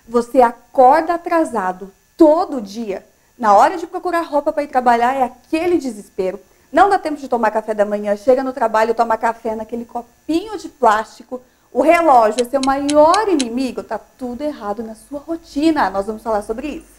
Você acorda atrasado todo dia. Na hora de procurar roupa para ir trabalhar é aquele desespero. Não dá tempo de tomar café da manhã, chega no trabalho, toma café naquele copinho de plástico. O relógio é seu maior inimigo, tá tudo errado na sua rotina. Nós vamos falar sobre isso.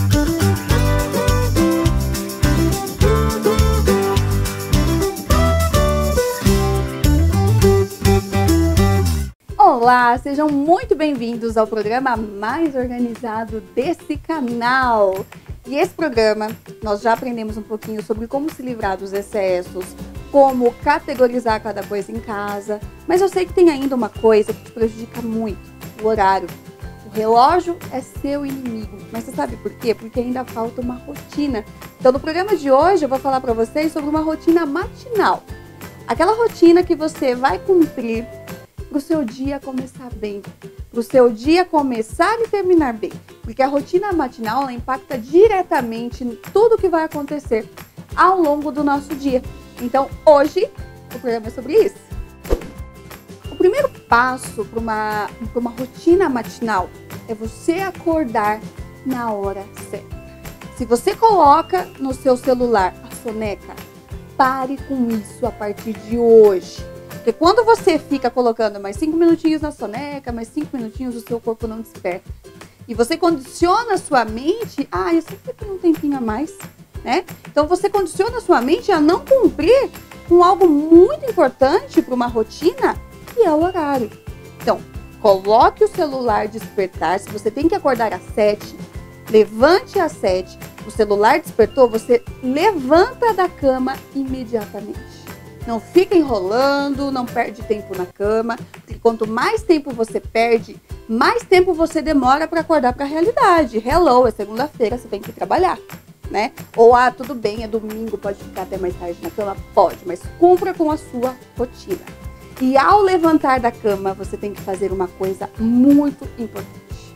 Olá, sejam muito bem-vindos ao programa mais organizado desse canal. E esse programa, nós já aprendemos um pouquinho sobre como se livrar dos excessos, como categorizar cada coisa em casa, mas eu sei que tem ainda uma coisa que te prejudica muito, o horário. O relógio é seu inimigo, mas você sabe por quê? Porque ainda falta uma rotina. Então, no programa de hoje, eu vou falar para vocês sobre uma rotina matinal. Aquela rotina que você vai cumprir para o seu dia começar bem, para o seu dia começar e terminar bem. Porque a rotina matinal ela impacta diretamente em tudo que vai acontecer ao longo do nosso dia. Então, hoje, o programa é sobre isso. O primeiro passo para uma rotina matinal é você acordar na hora certa. Se você coloca no seu celular a soneca, pare com isso a partir de hoje. Porque quando você fica colocando mais 5 minutinhos na soneca, mais 5 minutinhos, o seu corpo não desperta. E você condiciona a sua mente, eu sempre tenho um tempinho a mais, né? Então você condiciona a sua mente a não cumprir com algo muito importante para uma rotina, que é o horário. Então, coloque o celular despertar. Se você tem que acordar às 7, levante às 7. O celular despertou, você levanta da cama imediatamente. Não fica enrolando, não perde tempo na cama, porque quanto mais tempo você perde, mais tempo você demora para acordar para a realidade. Hello, é segunda-feira, você tem que trabalhar, né? Ou, tudo bem, é domingo, pode ficar até mais tarde na cama? Pode, mas cumpra com a sua rotina. E ao levantar da cama, você tem que fazer uma coisa muito importante.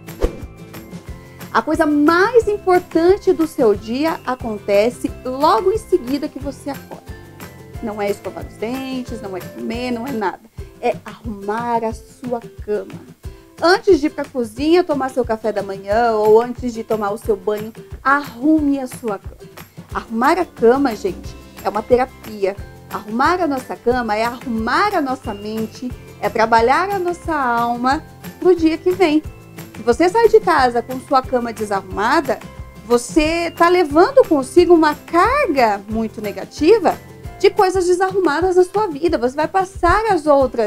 A coisa mais importante do seu dia acontece logo em seguida que você acorda. Não é escovar os dentes, não é comer, não é nada. É arrumar a sua cama. Antes de ir para a cozinha tomar seu café da manhã ou antes de tomar o seu banho, arrume a sua cama. Arrumar a cama, gente, é uma terapia. Arrumar a nossa cama é arrumar a nossa mente, é trabalhar a nossa alma para o dia que vem. Se você sai de casa com sua cama desarrumada, você está levando consigo uma carga muito negativa de coisas desarrumadas na sua vida. Você vai passar as outras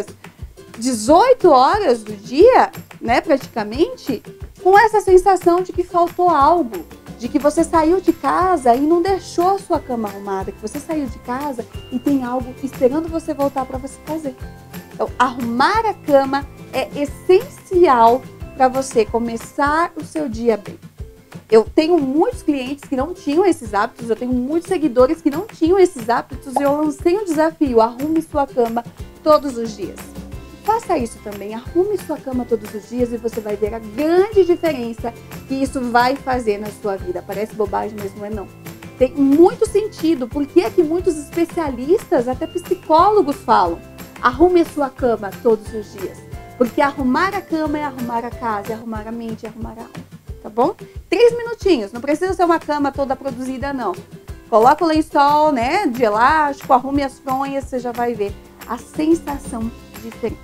18 horas do dia, né, praticamente, com essa sensação de que faltou algo, de que você saiu de casa e não deixou a sua cama arrumada, que você saiu de casa e tem algo esperando você voltar para você fazer. Então, arrumar a cama é essencial para você começar o seu dia bem. Eu tenho muitos clientes que não tinham esses hábitos, eu tenho muitos seguidores que não tinham esses hábitos e eu lancei um desafio: arrume sua cama todos os dias. Faça isso também, arrume sua cama todos os dias e você vai ver a grande diferença que isso vai fazer na sua vida. Parece bobagem, mas não é não. Tem muito sentido, porque é que muitos especialistas, até psicólogos falam: arrume a sua cama todos os dias. Porque arrumar a cama é arrumar a casa, é arrumar a mente, é arrumar a alma. Tá bom? 3 minutinhos, não precisa ser uma cama toda produzida, não. Coloca o lençol, né, de elástico, arrume as fronhas, você já vai ver a sensação diferente.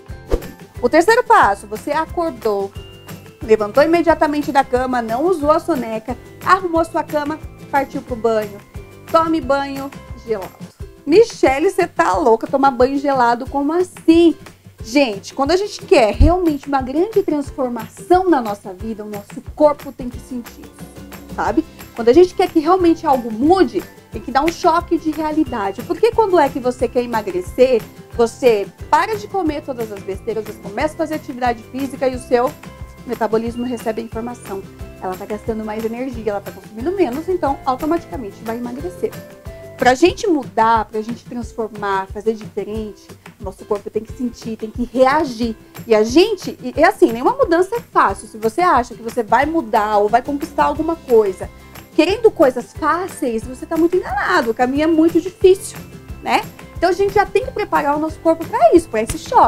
O terceiro passo, você acordou, levantou imediatamente da cama, não usou a soneca, arrumou sua cama, partiu pro banho. Tome banho gelado. Michele, você tá louca, tomar banho gelado? Como assim? Gente, quando a gente quer realmente uma grande transformação na nossa vida, o nosso corpo tem que sentir isso, sabe? Quando a gente quer que realmente algo mude, tem que dar um choque de realidade. Porque quando é que você quer emagrecer, você para de comer todas as besteiras, você começa a fazer atividade física e o seu metabolismo recebe a informação. Ela tá gastando mais energia, ela tá consumindo menos, então automaticamente vai emagrecer. Pra gente mudar, pra gente transformar, fazer diferente, nosso corpo tem que sentir, tem que reagir. E a gente, é assim, nenhuma mudança é fácil. Se você acha que você vai mudar ou vai conquistar alguma coisa, querendo coisas fáceis, você tá muito enganado. O caminho é muito difícil, né? Então a gente já tem que preparar o nosso corpo para isso, para esse choque.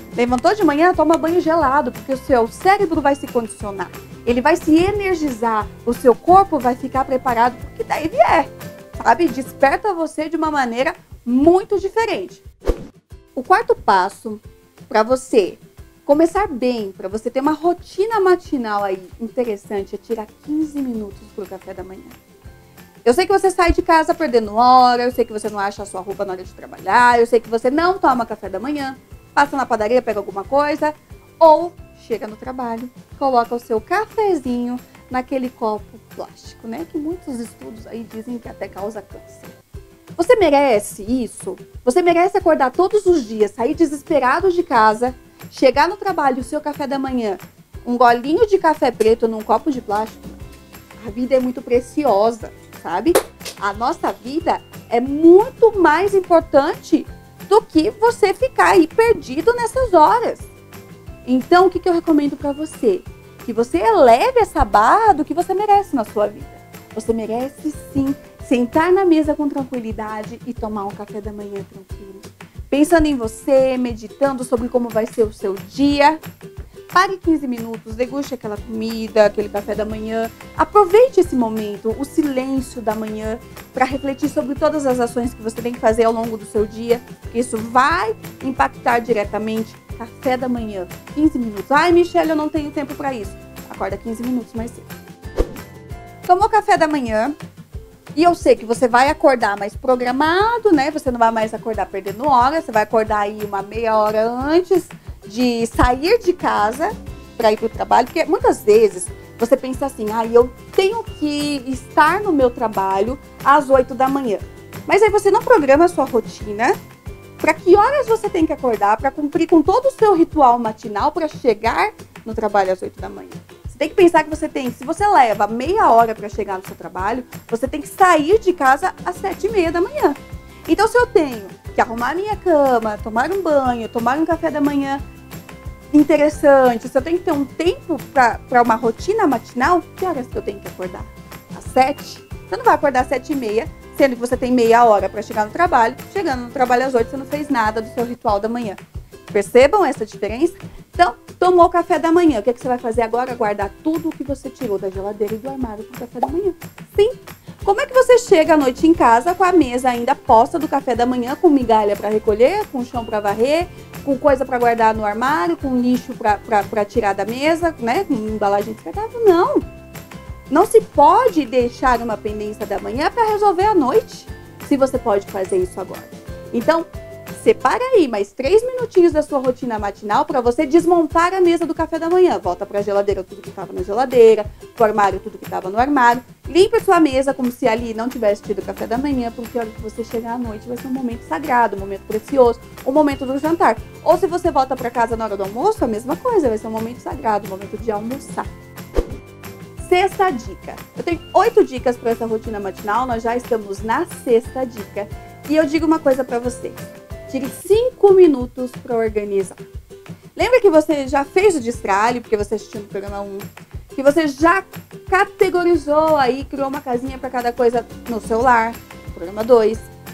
Levantou de manhã, toma banho gelado, porque o seu cérebro vai se condicionar. Ele vai se energizar, o seu corpo vai ficar preparado porque daí vier, sabe? Desperta você de uma maneira muito diferente. O quarto passo para você começar bem, para você ter uma rotina matinal aí interessante, é tirar 15 minutos para o café da manhã. Eu sei que você sai de casa perdendo hora, eu sei que você não acha a sua roupa na hora de trabalhar, eu sei que você não toma café da manhã, passa na padaria, pega alguma coisa, ou chega no trabalho, coloca o seu cafezinho naquele copo plástico, né? Que muitos estudos aí dizem que até causa câncer. Você merece isso? Você merece acordar todos os dias, sair desesperado de casa, chegar no trabalho, o seu café da manhã, um golinho de café preto num copo de plástico? A vida é muito preciosa, sabe? A nossa vida é muito mais importante do que você ficar aí perdido nessas horas. Então, o que eu recomendo para você? Que você eleve essa barra do que você merece na sua vida. Você merece, sim, sentar na mesa com tranquilidade e tomar um café da manhã tranquilo. Pensando em você, meditando sobre como vai ser o seu dia. Pare 15 minutos, deguste aquela comida, aquele café da manhã. Aproveite esse momento, o silêncio da manhã, para refletir sobre todas as ações que você tem que fazer ao longo do seu dia. Isso vai impactar diretamente. Café da manhã, 15 minutos. Ai, Michelle, eu não tenho tempo para isso. Acorda 15 minutos mais cedo. Tomou café da manhã. E eu sei que você vai acordar mais programado, né? Você não vai mais acordar perdendo hora. Você vai acordar aí uma meia hora antes de sair de casa para ir para o trabalho. Porque muitas vezes você pensa assim, eu tenho que estar no meu trabalho às 8 da manhã. Mas aí você não programa a sua rotina. Para que horas você tem que acordar para cumprir com todo o seu ritual matinal para chegar no trabalho às 8 da manhã? Você tem que pensar que se você leva meia hora para chegar no seu trabalho, você tem que sair de casa às 7h30 da manhã. Então, se eu tenho que arrumar minha cama, tomar um banho, tomar um café da manhã interessante, se eu tenho que ter um tempo para uma rotina matinal, que horas que eu tenho que acordar? Às 7? Você não vai acordar às 7h30, sendo que você tem meia hora para chegar no trabalho. Chegando no trabalho às 8, você não fez nada do seu ritual da manhã. Percebam essa diferença? Então, tomou o café da manhã. O que você vai fazer agora? Guardar tudo o que você tirou da geladeira e do armário para o café da manhã. Sim. Como é que você chega à noite em casa com a mesa ainda posta do café da manhã, com migalha para recolher, com chão para varrer, com coisa para guardar no armário, com lixo para tirar da mesa, né? Com embalagem descartável? Não. Não se pode deixar uma pendência da manhã para resolver à noite, se você pode fazer isso agora. Então, separa aí mais 3 minutinhos da sua rotina matinal para você desmontar a mesa do café da manhã. Volta para a geladeira tudo que estava na geladeira, para o armário tudo que estava no armário. Limpa a sua mesa como se ali não tivesse tido café da manhã, porque a hora que você chegar à noite vai ser um momento sagrado, um momento precioso, o momento do jantar. Ou se você volta para casa na hora do almoço, a mesma coisa, vai ser um momento sagrado, um momento de almoçar. Sexta dica. Eu tenho 8 dicas para essa rotina matinal, nós já estamos na sexta dica. E eu digo uma coisa para vocês. Tire 5 minutos para organizar. Lembra que você já fez o destralhe, porque você assistiu no programa 1, que você já categorizou aí, criou uma casinha para cada coisa no celular, programa 2.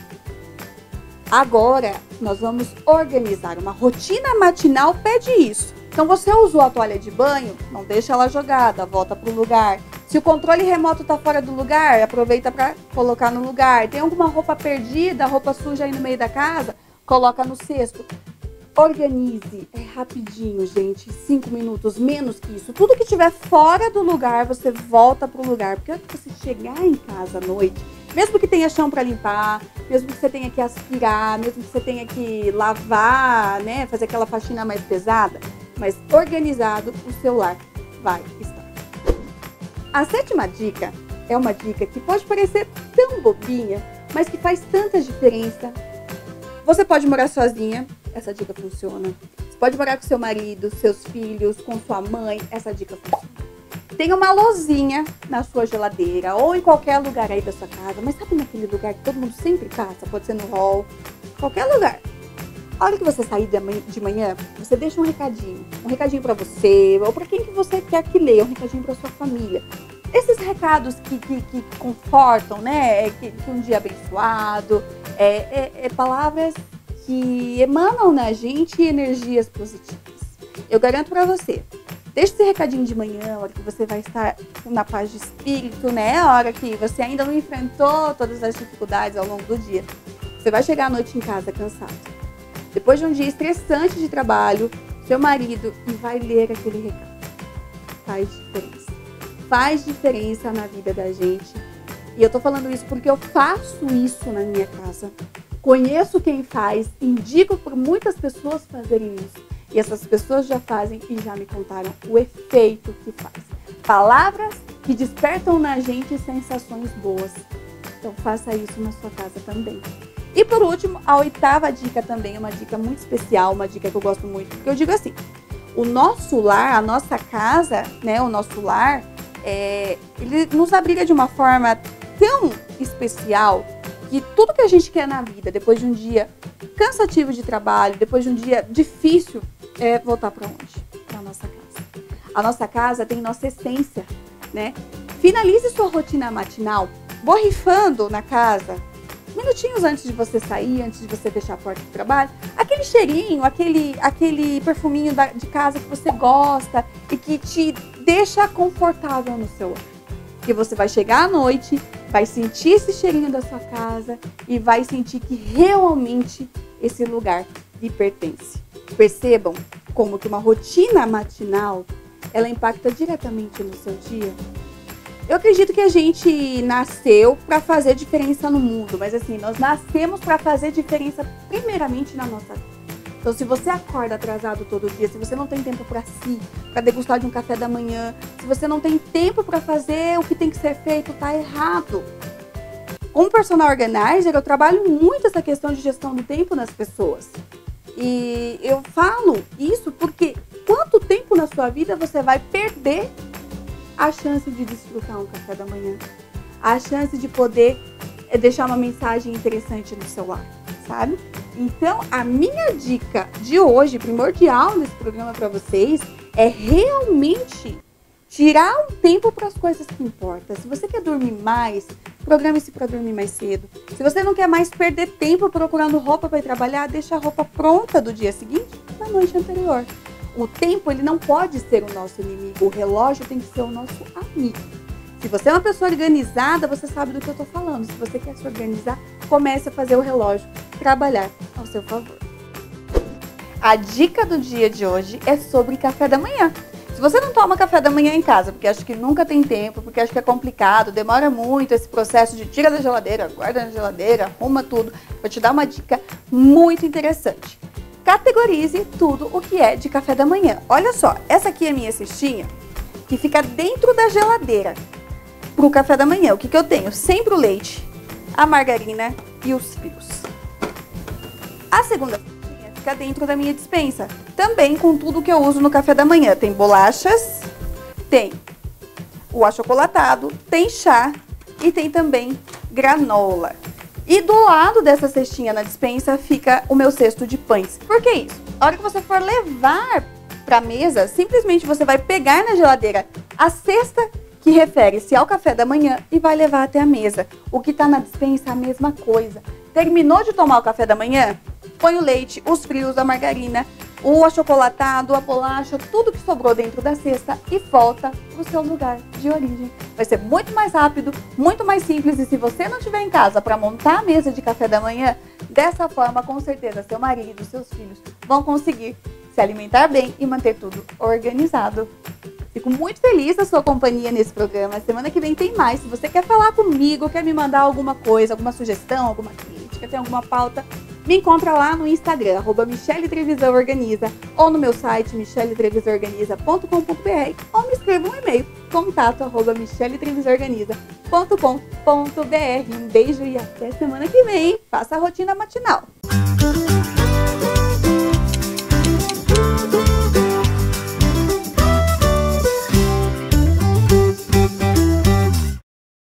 Agora, nós vamos organizar. Uma rotina matinal pede isso. Então, você usou a toalha de banho, não deixa ela jogada, volta para o lugar. Se o controle remoto está fora do lugar, aproveita para colocar no lugar. Tem alguma roupa perdida, roupa suja aí no meio da casa, coloca no cesto. Organize, é rapidinho, gente, 5 minutos, menos que isso. Tudo que estiver fora do lugar, você volta para o lugar. Porque quando você chegar em casa à noite, mesmo que tenha chão para limpar, mesmo que você tenha que aspirar, mesmo que você tenha que lavar, né, fazer aquela faxina mais pesada, mas organizado, o seu lar vai estar. A 7ª dica é uma dica que pode parecer tão bobinha, mas que faz tanta diferença. Você pode morar sozinha, essa dica funciona. Você pode morar com seu marido, seus filhos, com sua mãe, essa dica funciona. Tem uma luzinha na sua geladeira ou em qualquer lugar aí da sua casa, mas sabe naquele lugar que todo mundo sempre passa? Pode ser no hall, qualquer lugar. A hora que você sair de manhã, você deixa um recadinho para você, ou para quem que você quer que leia, um recadinho para sua família. Esses recados que confortam, né? Que um dia abençoado, palavras que emanam na gente energias positivas. Eu garanto para você, deixa esse recadinho de manhã, a hora que você vai estar na paz de espírito, né? A hora que você ainda não enfrentou todas as dificuldades ao longo do dia. Você vai chegar à noite em casa cansado. Depois de um dia estressante de trabalho, seu marido vai ler aquele recado. Faz diferença. Faz diferença na vida da gente. E eu tô falando isso porque eu faço isso na minha casa. Conheço quem faz, indico por muitas pessoas fazerem isso. E essas pessoas já fazem e já me contaram o efeito que faz. Palavras que despertam na gente sensações boas. Então faça isso na sua casa também. E por último, a 8ª dica também, uma dica muito especial, uma dica que eu gosto muito. Porque eu digo assim, o nosso lar, a nossa casa, né, o nosso lar, ele nos abriga de uma forma tão especial que tudo que a gente quer na vida, depois de um dia cansativo de trabalho, depois de um dia difícil, é voltar para onde? Para a nossa casa. A nossa casa tem nossa essência, né? Finalize sua rotina matinal borrifando na casa, minutinhos antes de você sair, antes de você fechar a porta do trabalho, aquele cheirinho, aquele perfuminho de casa que você gosta e que te deixa confortável no seu lar. Que você vai chegar à noite, vai sentir esse cheirinho da sua casa e vai sentir que realmente esse lugar lhe pertence. Percebam como que uma rotina matinal, ela impacta diretamente no seu dia. Eu acredito que a gente nasceu para fazer diferença no mundo, mas assim, nós nascemos para fazer diferença primeiramente na nossa vida. Então, se você acorda atrasado todo dia, se você não tem tempo para si, para degustar de um café da manhã, se você não tem tempo para fazer o que tem que ser feito, tá errado. Como personal organizer, eu trabalho muito essa questão de gestão do tempo nas pessoas. E eu falo isso porque quanto tempo na sua vida você vai perder a chance de desfrutar um café da manhã, a chance de poder deixar uma mensagem interessante no seu lar, sabe? Então, a minha dica de hoje, primordial nesse programa para vocês, é realmente tirar um tempo para as coisas que importam. Se você quer dormir mais, programe-se para dormir mais cedo. Se você não quer mais perder tempo procurando roupa para ir trabalhar, deixa a roupa pronta do dia seguinte, na noite anterior. O tempo, ele não pode ser o nosso inimigo, o relógio tem que ser o nosso amigo. Se você é uma pessoa organizada, você sabe do que eu estou falando. Se você quer se organizar, comece a fazer o relógio trabalhar ao seu favor. A dica do dia de hoje é sobre café da manhã. Se você não toma café da manhã em casa, porque acha que nunca tem tempo, porque acha que é complicado, demora muito esse processo de tira da geladeira, guarda na geladeira, arruma tudo, vou te dar uma dica muito interessante. Categorize tudo o que é de café da manhã. Olha só, essa aqui é a minha cestinha, que fica dentro da geladeira. Para o café da manhã, o que eu tenho? Sempre o leite, a margarina e os frios. A segunda cestinha fica dentro da minha despensa, também com tudo que eu uso no café da manhã. Tem bolachas, tem o achocolatado, tem chá e tem também granola. E do lado dessa cestinha na despensa fica o meu cesto de pães. Por que isso? A hora que você for levar para a mesa, simplesmente você vai pegar na geladeira a cesta que refere-se ao café da manhã e vai levar até a mesa. O que está na despensa é a mesma coisa. Terminou de tomar o café da manhã? Põe o leite, os frios, a margarina, o achocolatado, a bolacha, tudo que sobrou dentro da cesta e volta para o seu lugar de origem. Vai ser muito mais rápido, muito mais simples, e se você não estiver em casa para montar a mesa de café da manhã, dessa forma, com certeza, seu marido, seus filhos vão conseguir se alimentar bem e manter tudo organizado. Fico muito feliz da sua companhia nesse programa. Semana que vem tem mais. Se você quer falar comigo, quer me mandar alguma coisa, alguma sugestão, alguma crítica, tem alguma pauta, me encontra lá no Instagram, @MicheleTrevisanOrganiza, ou no meu site, micheletrevisanorganiza.com.br, ou me escreva um e-mail, contato@micheletrevisanorganiza.com.br. Um beijo e até semana que vem. Faça a rotina matinal.